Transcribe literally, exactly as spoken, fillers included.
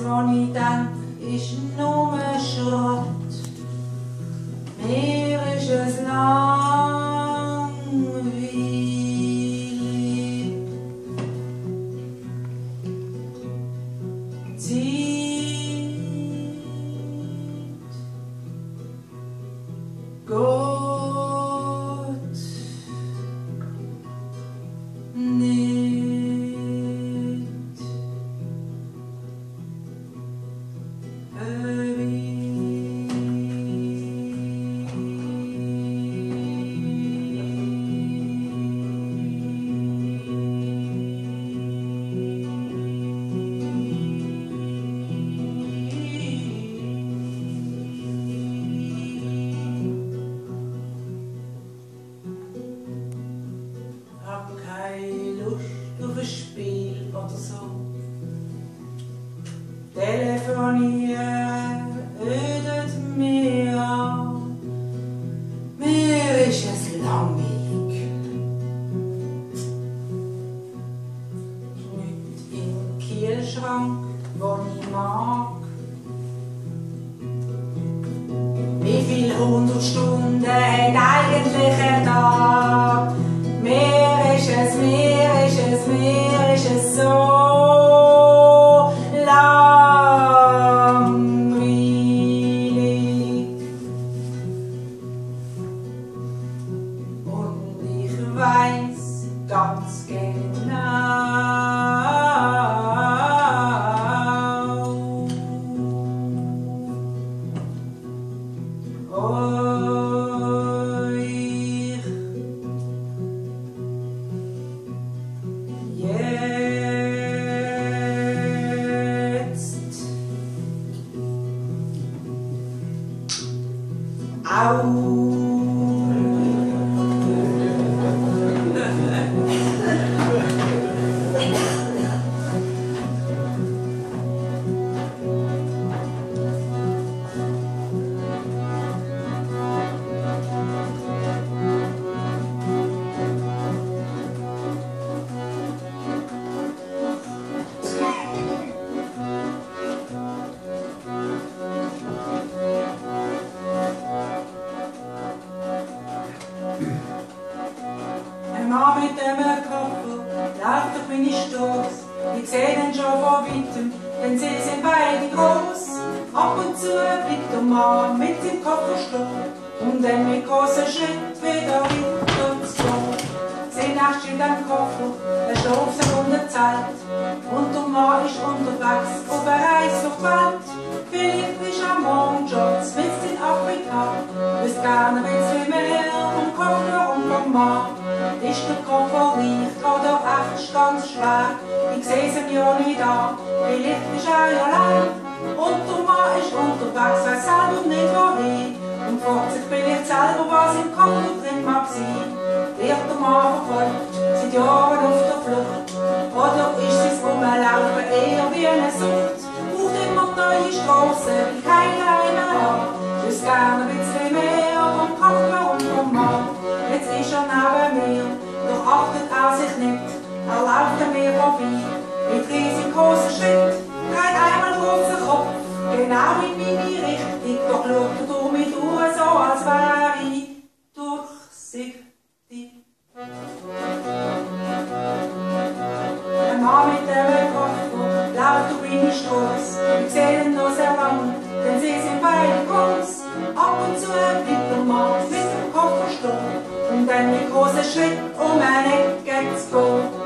was ich denk, ist nur Schrott. Mir ist es langweilig. Zeit Gott nicht verwirrt. Hab keine Lust auf ein Spiel oder so. Telefonieren ödet mir an. Mir ist es langweilig. Nicht im Kühlschrank, wo ich mag. Wie viel hundert Stunden hat eigentlich ein Tag? Mir ist es, mir ist es, mir ist es so langweilig. Und ich weiß ganz genau, euch jetzt auch. Ein Mann mit dem Koffer läuft durch meine Strasse. Ich seh ihn schon von weitem, denn sie sind beide groß. Ab und zu blickt der Mann mit dem Koffer stehen und dann mit großen Schritten wieder weiter zu gehen. Sie nascht in dem Koffer, er schläft sich unter Zelt und der Mann ist unterwegs auf eine Reise durch die Welt. Vielleicht ist er Morgenjobs mit in Afrika, wüsst gerne ein bisschen mehr vom Koffer und vom Mann. Ist der Koffer leicht oder echt ganz schwer? Ich seh's ihm ja nicht an, vielleicht ist er ja leer. Und der Mann ist unterwegs, weiß selber nicht wohin und fragt sich vielleicht selber, was im Koffer drin mag sein. Wird der Mann verfolgt, seit Jahren auf der Flucht? Oder ist sein Rumlaufen eher wie eine Sucht? Braucht immer neue Strassen, wie keine Heime hat. Wüsst gerne ein bisschen mehr vom Koffer und vom Mann. Jetzt ist er neben mir, doch achtet er sich nicht. Er läuft an mir vorbei, mit riesig großen Schritt. Dreht einmal kurz den Kopf, genau in meine Richtung. Doch schaut er durch mich durch, so als wäre ich durchsichtig. Ein Mann mit dem Koffer läuft durch meine Strasse. Ich seh ihn noch sehr lang, denn sie sind beide groß. Ab und zu bleibt der Mann mit dem Koffer stehen und dann mit großen Schritten um eine Ecke zu gehen.